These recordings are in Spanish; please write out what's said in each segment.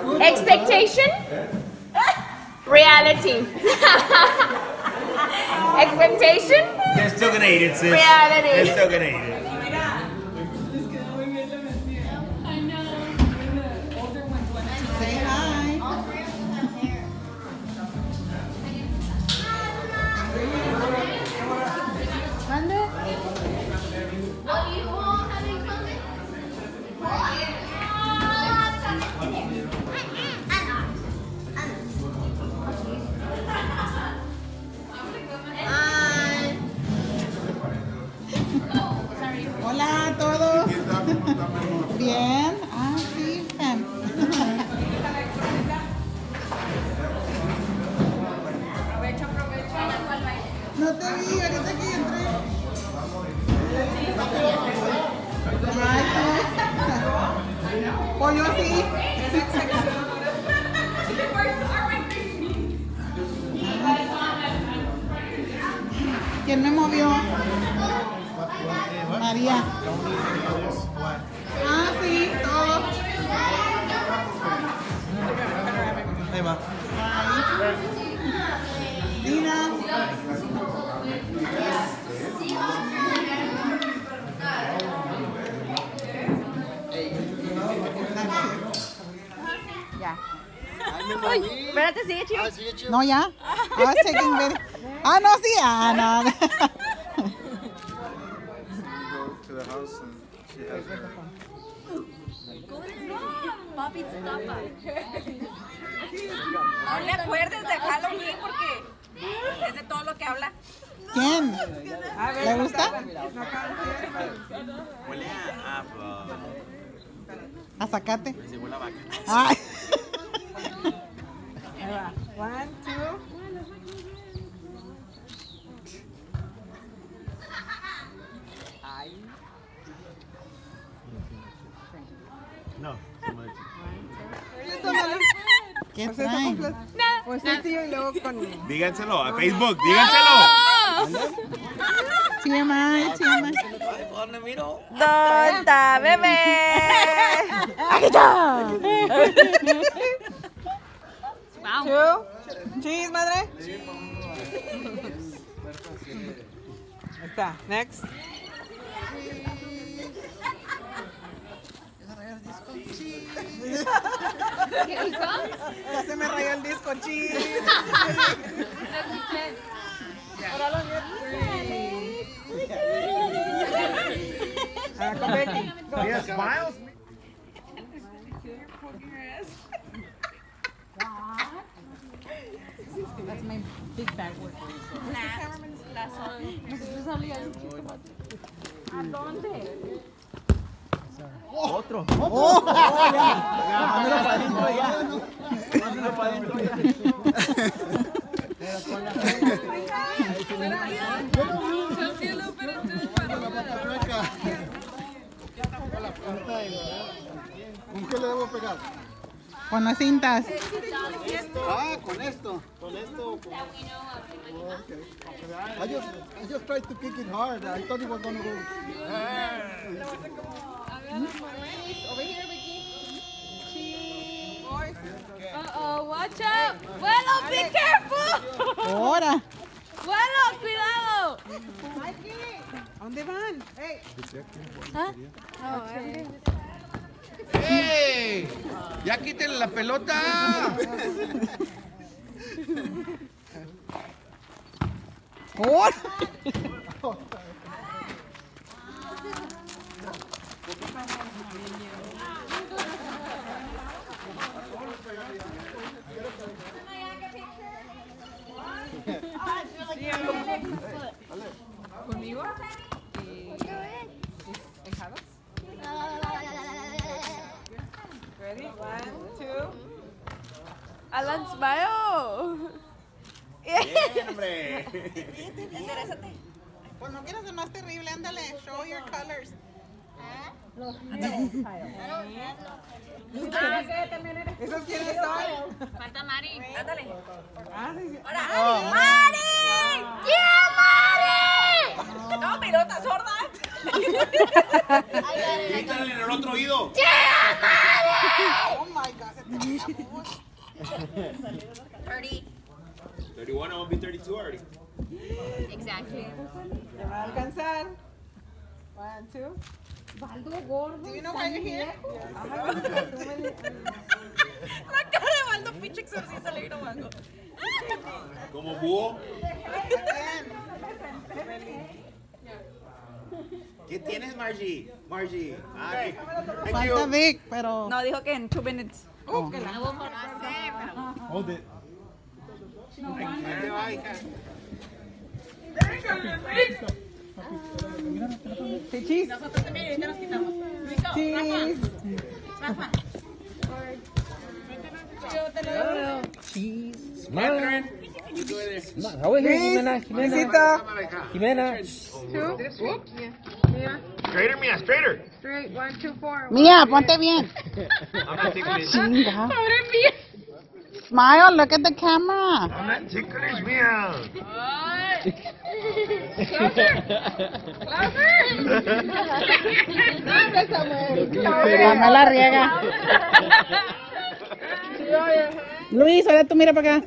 Expectation? Reality. Expectation? They're still gonna eat it, sis. Reality. They're still gonna eat it. Say hi. Hola a todos. Bien. Ah, sí, Pam. No te vi, ahorita que entré. Ay, tú. Pollo sí. ¿Quién me movió? María. Ah, sí, todo. Ahí va. Dina. Ya. Espérate, sigue, chico. No, ya. I was taking video. Ah, no, sí. Ah, no. To the house and she has Papi, tapa. No le acuerdes de Halloween porque es de todo lo que habla. ¿Quién? ¿Le gusta? Huele A zacate. se huele a vaca. Ay. Ahí va. 1, 2. No, ¿Qué Pues eso traen? con pues este y luego con... díganselo a Facebook, díganselo. TMI, TMI. ¿Dónde está, bebé? ¡Aquí está! Two. Cheese, madre. Ahí está. Next. Ya se me rayó el disco, cheese. Ahora lo con Becky. Yeah, smiles. That's my big bag work. ¿A dónde? Otro. ¿Con qué le debo pegar? Con las cintas. Ah, con esto. Con esto. Okay. I just tried to kick it hard. I thought it was gonna go. Over here, Vicky. Uh-oh, watch out. Vuelo, be careful. Ahora. Vuelo, cuidado. ¿A dónde van? Hey. ¡Ey! ¡Ya quítenle la pelota! Ahora. ¿Conmigo? ¿Dejados? Ready? 1, 2. Alan, smile. ¡Bien, hombre! Pues no quieras ser más terrible, ándale. Show your colors. ¿Esos quiénes son? Falta Mari. Ándale. Ah, sí, sí. ¡Ahora! ¡Mari! ¡Yeah, Mari! No, pilota sorda. ¡Quítale en el otro oído! Oh my God. 30. 31, I will be 32 already. Exactly. Te va a alcanzar. 1, 2. Do you know why you're here? La cara de Valdo, pinche exorcista, le vino algo. Como búho. ¿Qué tienes, Margie? Margie. Thank Falta you. Vic, pero... No, dijo que en 2 minutes. Oh. Hold it. Ahí te va, hija. Chichis. Straighter, Mia, straighter. Mía, ponte bien. I'm not ticklish. Chinga. Smile, look at the camera. I'm not ticklish, Mia. No la riega. Luis, ahora tú mira para acá.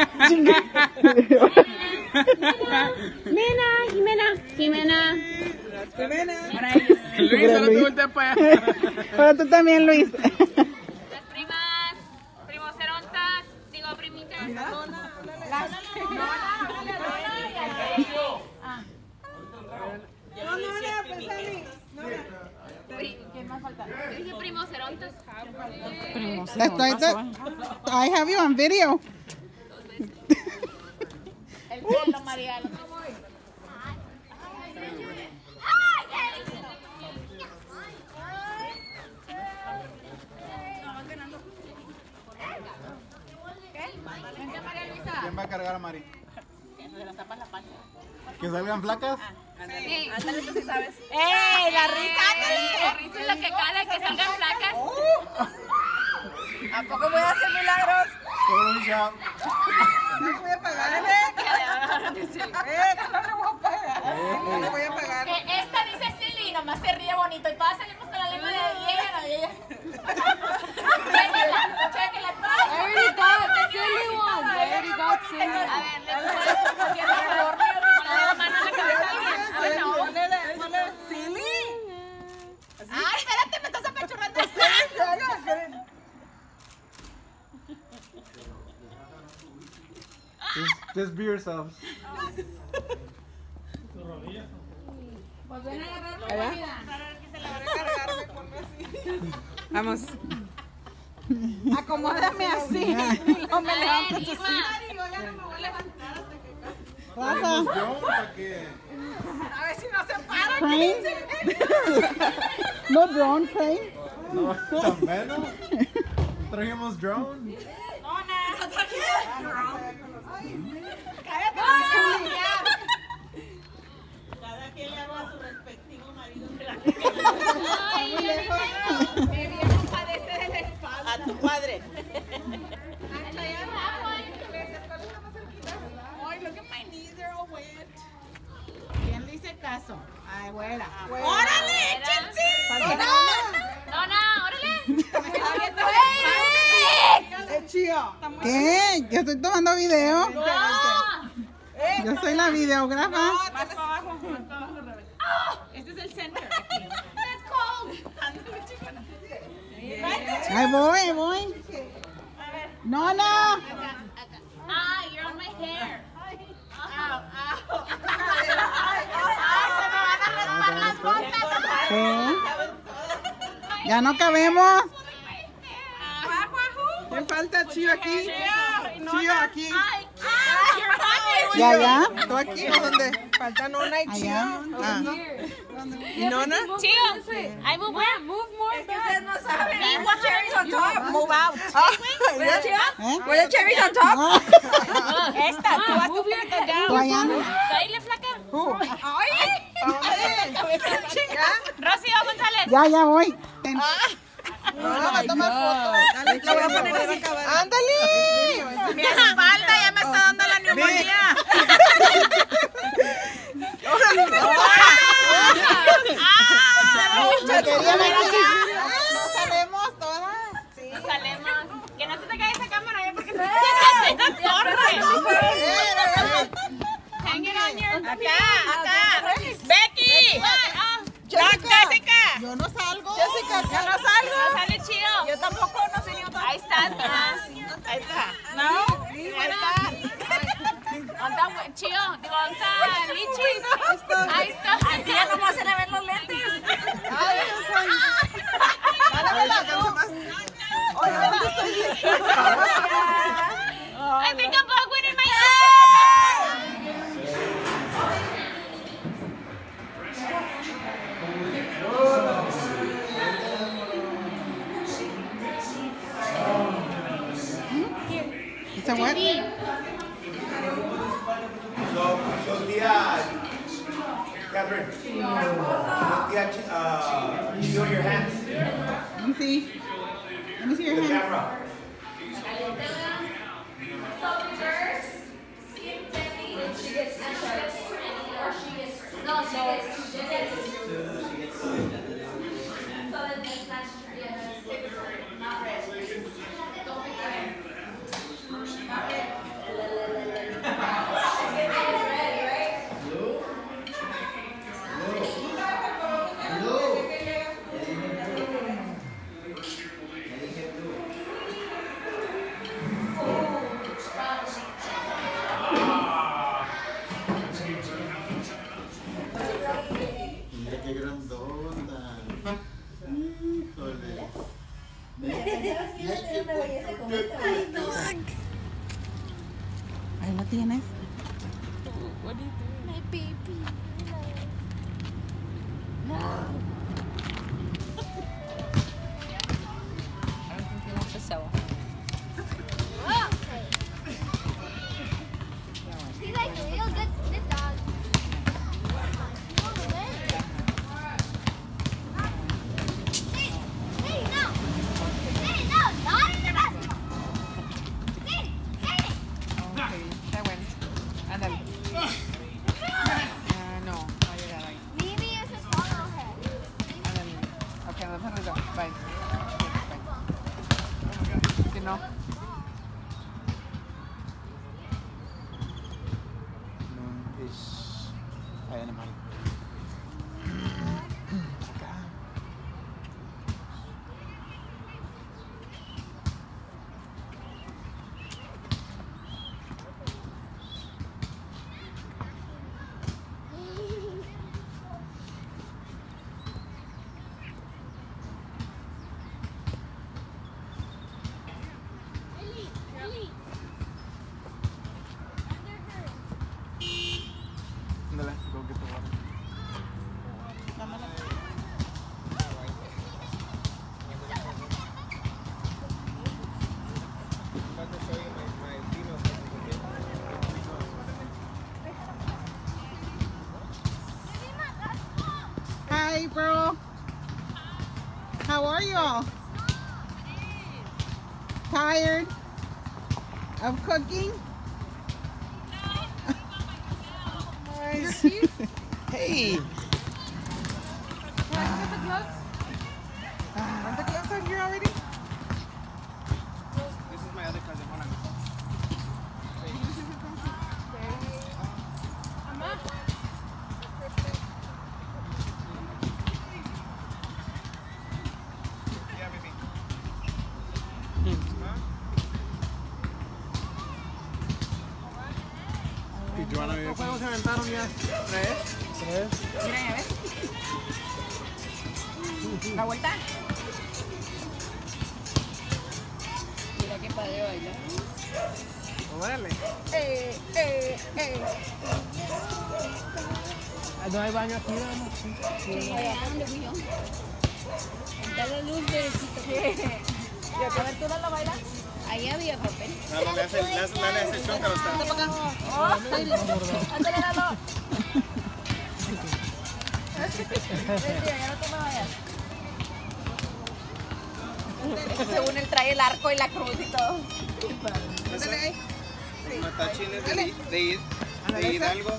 Jimena. Luis, ahora tú volteas para allá. Ahora tú también, Luis. Las primas, primocerontas, digo primitas. ¿Quién más falta? Yo dije primocerontas. I have you on video. El pelo, María. ¿Quién va a cargar a Mari? ¿Que salgan flacas? Sí. Ándale, tú sí sabes. ¡Ey! La risa, ándale. La risa es lo que cala, que salgan flacas. ¿A poco voy a hacer milagros? Por un shot. No voy a pagar. Que no le voy a pagar. No le voy a pagar. Que esta dice silly, nomás se ríe bonito y todas salimos con la lengua de ella, no de ella. Chéquela, todas. I already got the silly one. I already got silly. A ver, le pongo la mano en la cabeza a alguien. A ver, no. Ponle silly. Ay, espérate, me estás apachurrando. Just be yourselves. Pues ven a agarrar la comida. Vamos. Acomódame así. No me levantes así. Rafa, ¿Para qué? A ver si no se para. crane. No drone crane. No, tan menos. Trajimos drone. Cada quien le haga a su respectivo marido. Ay, mi viejo padece de la espalda. A tu padre. Ay, look at my knees, they're all wet. ¿Quién le hice caso? Ay, güera. ¡Órale, Chinchi! Dona, órale. Chío. ¿Qué? Yo estoy tomando video. No. Yo soy la videógrafa. Más para abajo, Rebeca. Este es el center. That's cold. Ahí voy, ahí voy. No, no. Ah, you're on my hair. ¿Qué? Ya no cabemos. ¿Quién falta? Chío aquí. Chío aquí. Ya, ya. ¿Tú aquí o dónde? Falta Nona y Chío. Allá. Ah. ¿Y Nona? Chill. I move where? Move more. Ustedes no saben. Leave the cherries on top. Move out. ¿Eh? Where the cherries on top? Ah. Esta, tú vas Move your head down. Tú allá. Dale, flaca. ¡Ay! Rocío González. Ya, ya voy. Ten. No, va a tomar fotos. Dale, lo voy a poner así. ¡Ándale! Mi espalda ya me está dando la neumonía. Me querían aquí. No sabemos todas. Salemos. Hang it on your... Acá. Becky. Jessica. Yo no salgo. Jessica, yo no salgo. No sale chido. Yo tampoco, no sé ni otro. Ahí está. Ahí está. ¿No? Ahí está. ¿Dónde está chido? Digo, ¿dónde está Lichis? Ahí está. A ti ya nomás se le ven los lentes. I think I'm bug in my It's a what? So tía, Catherine, tía, show your hands. Let me see. Let me see your The hand. camera. Mira qué grandota. Híjole. Ahí lo tienes. My baby. No. I don't think he wants to sew. He's like a real good snip dog. Hey, no! Hey, no! Not in the basket! Say it! Okay, está bueno. Ándale. No, va a llegar ahí. Maybe it's a follow her. Ándale. Ok, nos vemos arriba. Bye. Si no. Es animal. Ándale, go get the water. Hi, bro. How are you all? Tired of cooking? Nice. Hey! Aren't the gloves out here already? This is my other cousin. Hold on. Yeah, baby. ¿Y Joana vive? ¿Cuántos juegos se aventaron ya? ¿Tres? Mira, ya ves. La vuelta. Mira qué padre bailar. Órale. No hay baño aquí, ¿no? Allá donde fui yo. Está la luz derechito. Y a ver, ¿tú no lo bailas? Ahí había papel. No, le hace el chonca, está. Ándale, Lalo. Vete, ya no te me vayas. Según él trae el arco y la cruz y todo. Ándale ahí. Matachines de Hidalgo.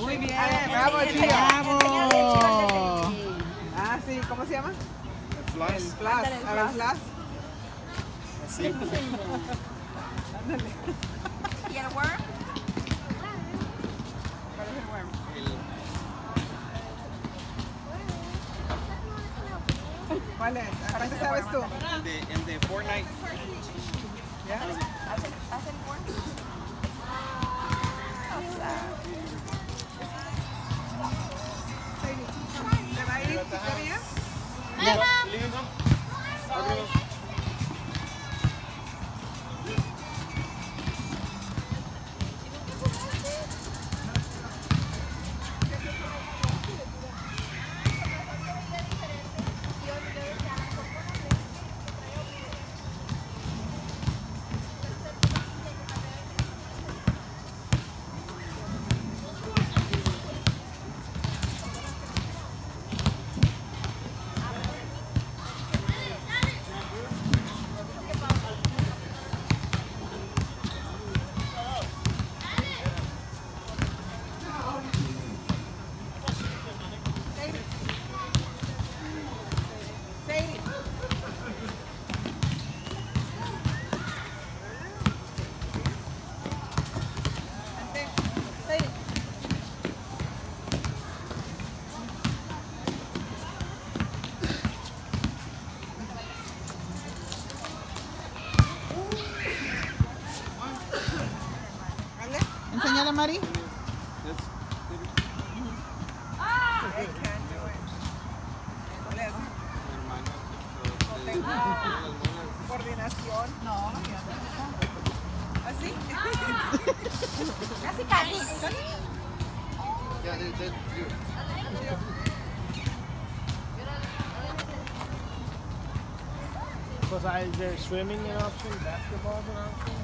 Muy bien, bravo, Gio. Bravo. Ah, sí, ¿cómo se llama? Flash. El flash. A ver, flash. Así. ¿Y el worm? ¿Cuál es el worm? ¿Cuál es? ¿Cuál te sabes tú? El de Fortnite. ¿Ya? ¿Hace el worm? ¿Te va a ir? ¿Todavía? Enséñale, Mari. Coordinación. No, ¿así? Casi, casi. Because is there swimming an option, basketball an option?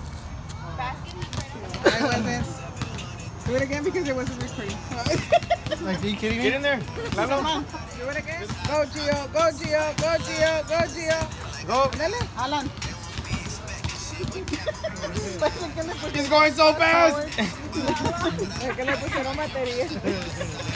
Ahí vuelves. Do it again because it wasn't recording. Like, are you kidding me? Get in there. Lalo. Do it again. Go, Gio. Go, Gio. Go, Gio. Go, Gio. Go. Dale, Alan. He's going so fast. Es que le pusieron batería.